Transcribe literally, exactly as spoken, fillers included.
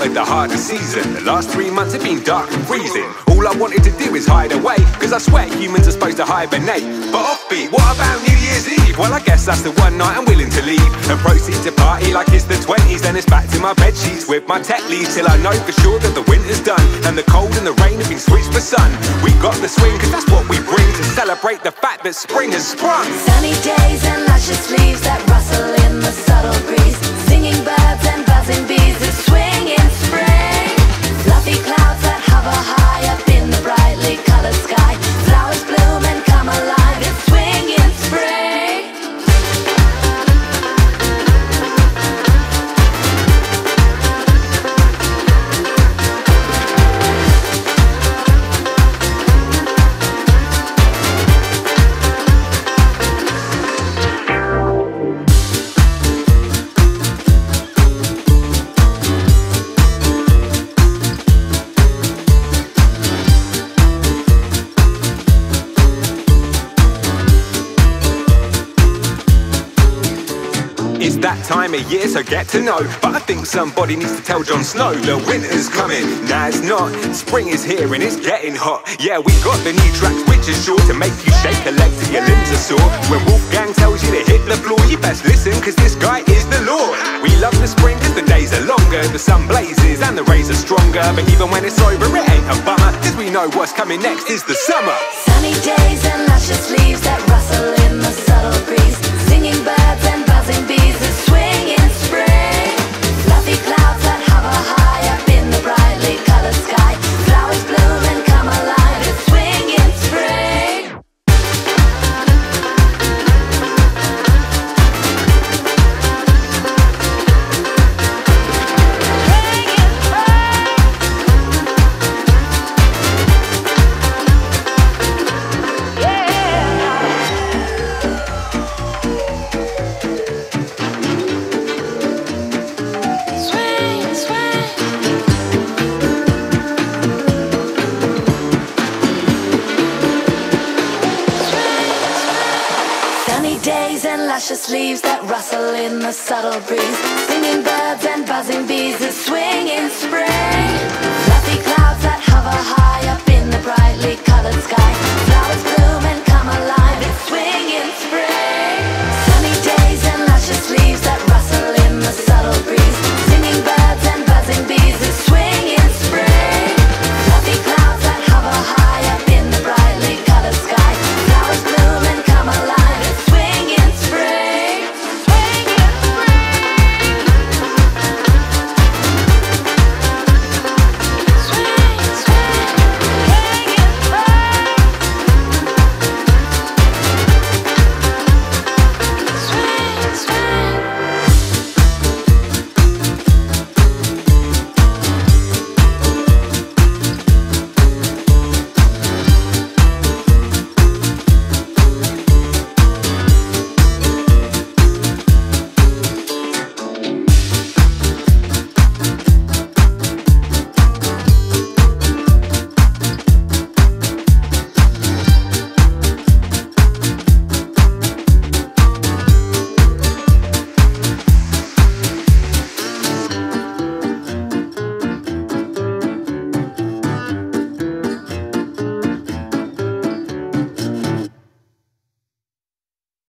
entered the hardest season. The last three months have been dark and freezing. All I wanted to do is hide away, cause I swear humans are supposed to hibernate. But offbeat, what about New Year's Eve? Well, I guess that's the one night I'm willing to leave and proceed to party like it's the twenties. Then it's back to my bed sheets with my tech leaves, till I know for sure that the winter's done and the cold and the rain have been switched for sun. We got the swing cause that's what we bring to celebrate the fact that spring has sprung. Sunny days and luscious leaves that rustle in the subtle breeze, singing birds and buzzing bees that swing in spring. Fluffy clouds that hover high up in the brightly colored sky, flowers bloom and come alive, it's swing in spring. It's that time of year, so get to know. But I think somebody needs to tell Jon Snow the winter's coming. Nah, it's not. Spring is here and it's getting hot. Yeah, we got the new tracks, which is sure to make you shake a leg till your limbs are sore. When Wolfgang tells you to hit the floor, you best listen, cause this guy is the Lord. We love the spring cause the days are longer, the sun blazes and the rays are stronger. But even when it's over, it ain't a bummer, cause we know what's coming next is the summer. Sunny days and luscious leaves that rustle in the subtle breeze, singing birds and buzzing bees that swing in spring. Fluffy clouds that hover high up in the brightly colored sky, flowers bloom and come alive, it's swing in spring. Days and luscious leaves that rustle in the subtle breeze, singing birds and buzzing bees that swing